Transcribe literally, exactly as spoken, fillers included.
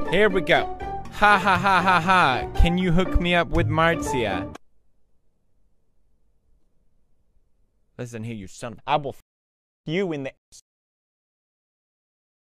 Here we go. Ha ha ha ha ha. Can you hook me up with Marzia? Listen here, you son of- I will f you in the-